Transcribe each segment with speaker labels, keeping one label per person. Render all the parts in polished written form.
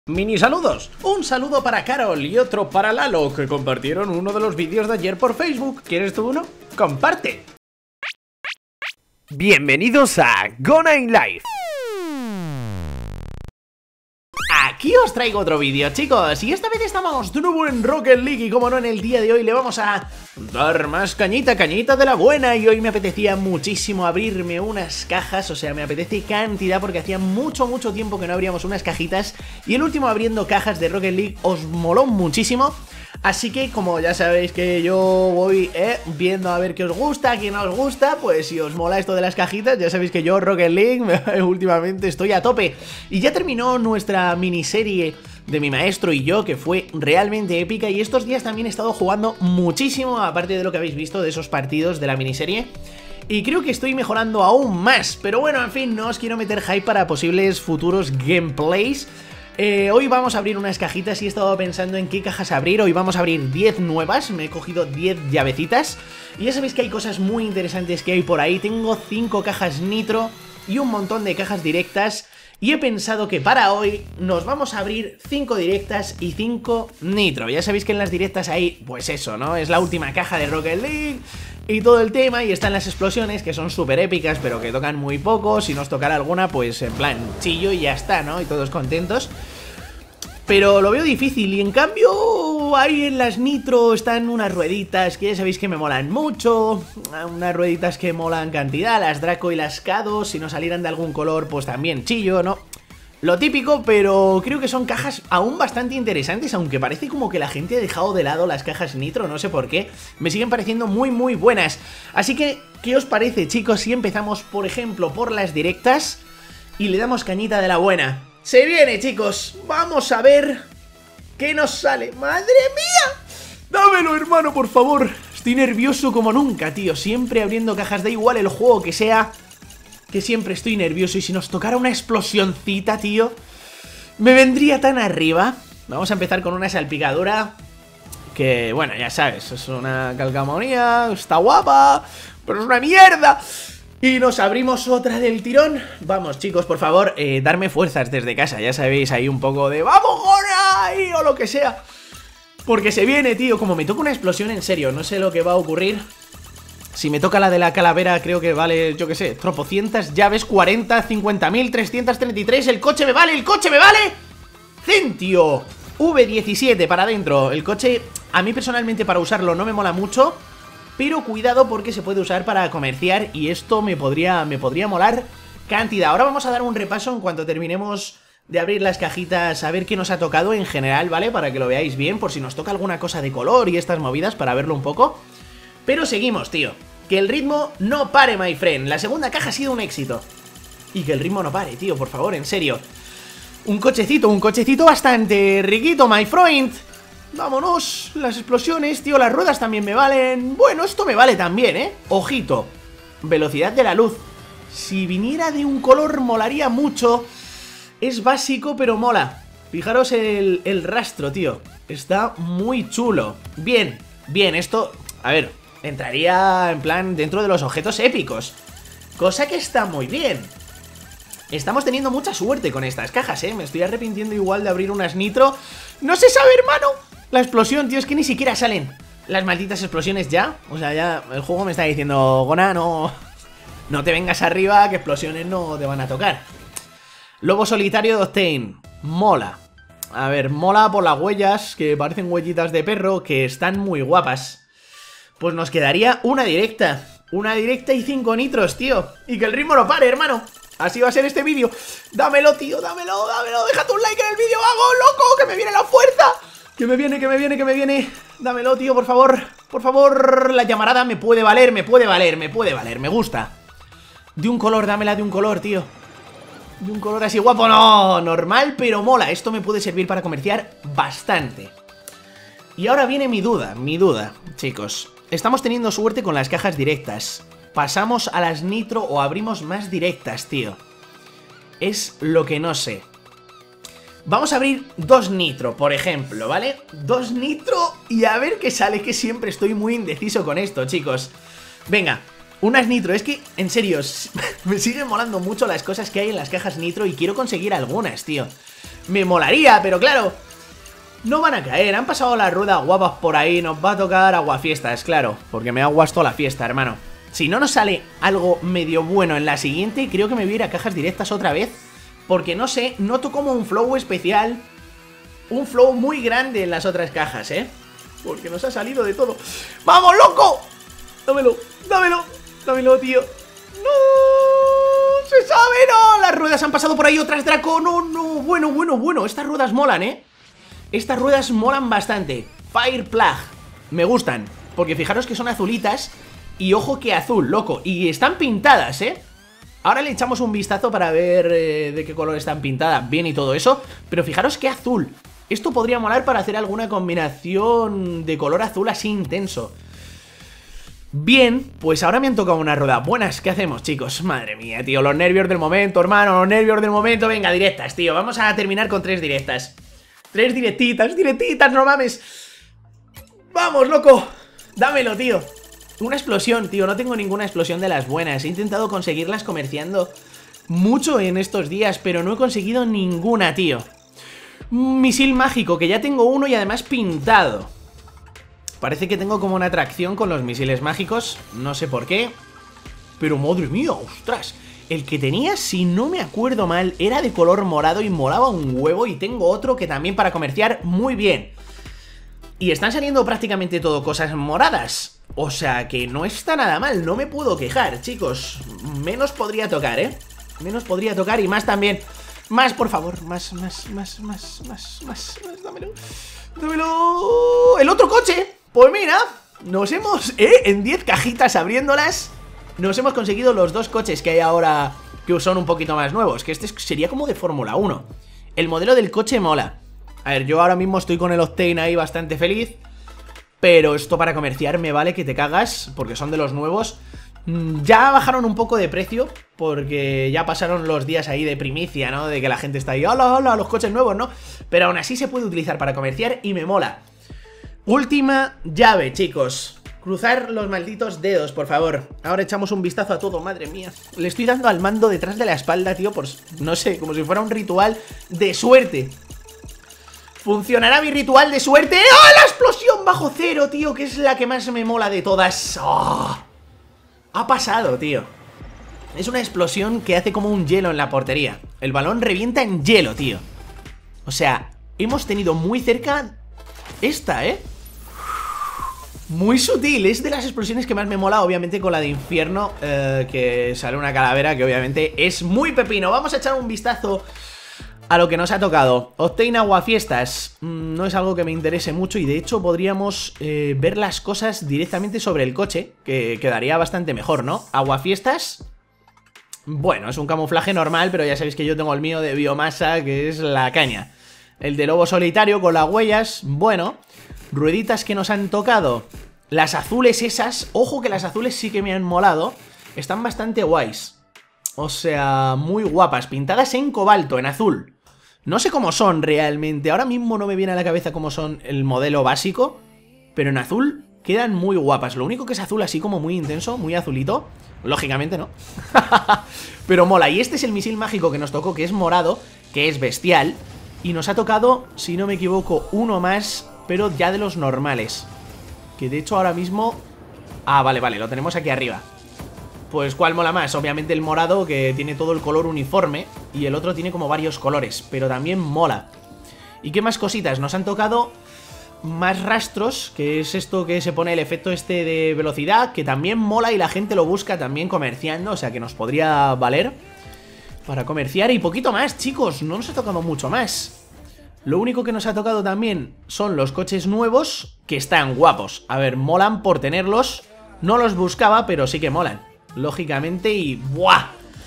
Speaker 1: Mini saludos, un saludo para Carol y otro para Lalo, que compartieron uno de los vídeos de ayer por Facebook. ¿Quieres tú uno? ¡Comparte! Bienvenidos a Gonna in Life. Aquí os traigo otro vídeo, chicos, y esta vez estamos de nuevo en Rocket League. Y como no, en el día de hoy le vamos a dar más cañita de la buena. Y hoy me apetecía muchísimo abrirme unas cajas, o sea, me apetece cantidad, porque hacía mucho tiempo que no abríamos unas cajitas. Y el último abriendo cajas de Rocket League os moló muchísimo. Así que, como ya sabéis que yo voy viendo a ver qué os gusta, qué no os gusta, pues si os mola esto de las cajitas, ya sabéis que yo Rocket League últimamente estoy a tope. Y ya terminó nuestra miniserie de mi maestro y yo, que fue realmente épica, y estos días también he estado jugando muchísimo, aparte de lo que habéis visto de esos partidos de la miniserie. Y creo que estoy mejorando aún más, pero bueno, en fin, no os quiero meter hype para posibles futuros gameplays. Hoy vamos a abrir unas cajitas y he estado pensando en qué cajas abrir. Hoy vamos a abrir 10 nuevas, me he cogido 10 llavecitas. Y ya sabéis que hay cosas muy interesantes que hay por ahí. Tengo 5 cajas nitro y un montón de cajas directas. Y he pensado que para hoy nos vamos a abrir 5 directas y 5 nitro. Ya sabéis que en las directas hay, pues eso, ¿no? Es la última caja de Rocket League y todo el tema, y están las explosiones que son súper épicas, pero que tocan muy poco. Si nos tocara alguna, pues en plan chillo y ya está, ¿no? Y todos contentos. Pero lo veo difícil, y en cambio ahí en las nitro están unas rueditas que ya sabéis que me molan mucho. Unas rueditas que molan cantidad, las Draco y las K2. Si no salieran de algún color, pues también chillo, ¿no? Lo típico, pero creo que son cajas aún bastante interesantes, aunque parece como que la gente ha dejado de lado las cajas nitro, no sé por qué. Me siguen pareciendo muy buenas. Así que, ¿qué os parece, chicos, si empezamos, por ejemplo, por las directas y le damos cañita de la buena? Se viene, chicos, vamos a ver qué nos sale. ¡Madre mía! Dámelo, hermano, por favor. Estoy nervioso como nunca, tío. Siempre abriendo cajas, da igual el juego que sea, que siempre estoy nervioso. Y si nos tocara una explosioncita, tío, me vendría tan arriba. Vamos a empezar con una salpicadura que, bueno, ya sabes, es una calcamonía, está guapa, pero es una mierda. Y nos abrimos otra del tirón. Vamos, chicos, por favor, darme fuerzas desde casa. Ya sabéis, ahí un poco de ¡vamos, Gonna! O lo que sea, porque se viene, tío. Como me toca una explosión, en serio, no sé lo que va a ocurrir. Si me toca la de la calavera, creo que vale, yo qué sé, tropocientas llaves, 40, 50.000, 333. El coche me vale, el coche me vale. Centio V17 para adentro. El coche, a mí personalmente para usarlo no me mola mucho, pero cuidado porque se puede usar para comerciar y esto me podría molar cantidad. Ahora vamos a dar un repaso en cuanto terminemos de abrir las cajitas, a ver qué nos ha tocado en general, ¿vale? Para que lo veáis bien, por si nos toca alguna cosa de color y estas movidas, para verlo un poco. Pero seguimos, tío. Que el ritmo no pare, my friend. La segunda caja ha sido un éxito. Y que el ritmo no pare, tío, por favor, en serio. Un cochecito bastante riquito, my friend. Vámonos, las explosiones, tío, las ruedas también me valen. Bueno, esto me vale también, ¿eh? Ojito, velocidad de la luz. Si viniera de un color molaría mucho. Es básico, pero mola. Fijaros el rastro, tío. Está muy chulo. Bien, esto, a ver, entraría en plan dentro de los objetos épicos, cosa que está muy bien. Estamos teniendo mucha suerte con estas cajas, ¿eh? Me estoy arrepintiendo igual de abrir unas nitro. No se sabe, hermano. La explosión, tío, es que ni siquiera salen las malditas explosiones ya. O sea, ya el juego me está diciendo, Gonna, no te vengas arriba, que explosiones no te van a tocar. Lobo solitario de Octane. Mola. A ver, mola por las huellas, que parecen huellitas de perro, que están muy guapas. Pues nos quedaría una directa. Una directa y 5 nitros, tío. Y que el ritmo no pare, hermano. Así va a ser este vídeo. Dámelo, tío, dámelo. Déjate un like en el vídeo, hago, loco, que me viene la fuerza. Que me viene. Dámelo, tío, por favor. Por favor, la llamarada me puede valer, me gusta. De un color, dámela de un color, tío. De un color así guapo, no, normal, pero mola. Esto me puede servir para comerciar bastante. Y ahora viene mi duda, chicos. Estamos teniendo suerte con las cajas directas. ¿Pasamos a las nitro o abrimos más directas, tío? Es lo que no sé. Vamos a abrir 2 nitro, por ejemplo, ¿vale? 2 nitro y a ver qué sale, que siempre estoy muy indeciso con esto, chicos. Venga, unas nitro, es que, en serio, me siguen molando mucho las cosas que hay en las cajas nitro y quiero conseguir algunas, tío. me molaría, pero claro, no van a caer. Han pasado las ruedas guapas por ahí. Nos va a tocar aguafiestas, claro, porque me ha guastado la fiesta, hermano. Si no nos sale algo medio bueno en la siguiente, creo que me voy a ir a cajas directas otra vez, porque no sé, noto como un flow especial, un flow muy grande en las otras cajas, porque nos ha salido de todo. ¡Vamos, loco! Dámelo, dámelo, dámelo, tío. ¡No! ¡Se sabe! ¡No! Las ruedas han pasado por ahí, otras Draco. ¡No, no! Bueno, bueno, bueno. Estas ruedas molan, Estas ruedas molan bastante. Fire Plug. Me gustan, porque fijaros que son azulitas. Y ojo que azul, loco. Y están pintadas, Ahora le echamos un vistazo para ver de qué color están pintadas bien y todo eso. Pero fijaros que azul. Esto podría molar para hacer alguna combinación de color azul así intenso. Bien, pues ahora me han tocado una rueda. Buenas, ¿qué hacemos, chicos? Madre mía, tío, los nervios del momento, hermano. Los nervios del momento. Venga, directas, tío. Vamos a terminar con 3 directas. 3 directitas, directitas, no mames. Vamos, loco. Dámelo, tío. Una explosión, tío, no tengo ninguna explosión de las buenas. He intentado conseguirlas comerciando mucho en estos días, pero no he conseguido ninguna, tío. Misil mágico, que ya tengo uno y además pintado. Parece que tengo como una atracción con los misiles mágicos, no sé por qué. Pero madre mía, ostras. El que tenía, si no me acuerdo mal, era de color morado y molaba un huevo. Y tengo otro que también para comerciar muy bien. Y están saliendo prácticamente todo cosas moradas. O sea que no está nada mal, no me puedo quejar, chicos. Menos podría tocar, menos podría tocar y más también. Más, por favor, más, dámelo. Dámelo. El otro coche, pues mira, nos hemos, en 10 cajitas abriéndolas, nos hemos conseguido los 2 coches que hay ahora, que son un poquito más nuevos. Que este sería como de Fórmula 1. El modelo del coche mola. A ver, yo ahora mismo estoy con el Octane ahí bastante feliz. Pero esto para comerciar me vale que te cagas, porque son de los nuevos. Ya bajaron un poco de precio, porque ya pasaron los días ahí de primicia, ¿no? De que la gente está ahí, ¡hola, hola! Los coches nuevos, ¿no? Pero aún así se puede utilizar para comerciar y me mola. Última llave, chicos. Cruzar los malditos dedos, por favor. Ahora echamos un vistazo a todo, madre mía. Le estoy dando al mando detrás de la espalda, tío, por, no sé, como si fuera un ritual de suerte. ¿Funcionará mi ritual de suerte? ¡Ah, la explosión bajo cero, tío! Que es la que más me mola de todas. ¡Oh! Ha pasado, tío. Es una explosión que hace como un hielo en la portería. El balón revienta en hielo, tío. O sea, hemos tenido muy cerca esta, Muy sutil, es de las explosiones que más me mola. Obviamente con la de infierno, que sale una calavera que obviamente es muy pepino. Vamos a echar un vistazo a lo que nos ha tocado. Octane aguafiestas. No es algo que me interese mucho y de hecho podríamos ver las cosas directamente sobre el coche, que quedaría bastante mejor, ¿no? Aguafiestas. Bueno, es un camuflaje normal, pero ya sabéis que yo tengo el mío de biomasa, que es la caña. El de lobo solitario con las huellas. Bueno, rueditas que nos han tocado. Las azules esas. Ojo que las azules sí que me han molado. Están bastante guays. O sea, muy guapas. Pintadas en cobalto, en azul. No sé cómo son realmente, ahora mismo no me viene a la cabeza cómo son el modelo básico, pero en azul quedan muy guapas. Lo único que es azul así como muy intenso, muy azulito, lógicamente no. Pero mola, y este es el misil mágico que nos tocó, que es morado, que es bestial. Y nos ha tocado, si no me equivoco, uno más, pero ya de los normales. Que de hecho ahora mismo... Ah, vale, vale, lo tenemos aquí arriba. Pues ¿cuál mola más? Obviamente el morado, que tiene todo el color uniforme, y el otro tiene como varios colores, pero también mola. ¿Y qué más cositas? Nos han tocado más rastros, que es esto que se pone el efecto este de velocidad, que también mola y la gente lo busca también comerciando, o sea que nos podría valer para comerciar. Y poquito más, chicos, no nos ha tocado mucho más. Lo único que nos ha tocado también son los coches nuevos, que están guapos. A ver, molan por tenerlos. No los buscaba, pero sí que molan, lógicamente, y ¡buah!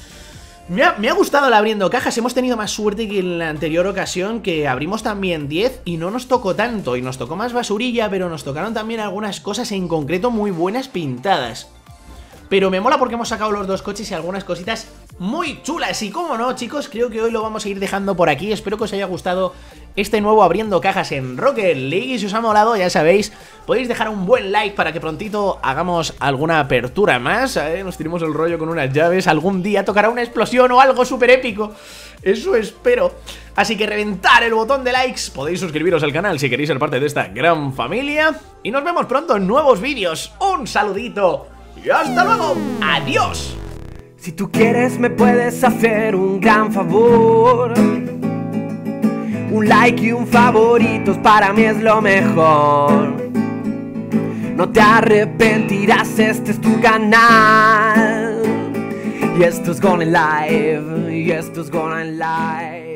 Speaker 1: Me ha gustado el abriendo cajas. Hemos tenido más suerte que en la anterior ocasión, que abrimos también 10 y no nos tocó tanto. Y nos tocó más basurilla, pero nos tocaron también algunas cosas en concreto muy buenas pintadas. Pero me mola porque hemos sacado los 2 coches y algunas cositas muy chulas. Y como no, chicos, creo que hoy lo vamos a ir dejando por aquí. Espero que os haya gustado este nuevo abriendo cajas en Rocket League. Y si os ha molado, ya sabéis, podéis dejar un buen like para que prontito hagamos alguna apertura más, nos tiremos el rollo con unas llaves. Algún día tocará una explosión o algo súper épico. Eso espero. Así que reventar el botón de likes, podéis suscribiros al canal si queréis ser parte de esta gran familia. Y nos vemos pronto en nuevos vídeos. Un saludito y hasta luego. ¡Adiós!
Speaker 2: Si tú quieres me puedes hacer un gran favor. Un like y un favoritos para mí es lo mejor. No te arrepentirás, este es tu canal. Y esto es Gone Live, y esto es Gone Live.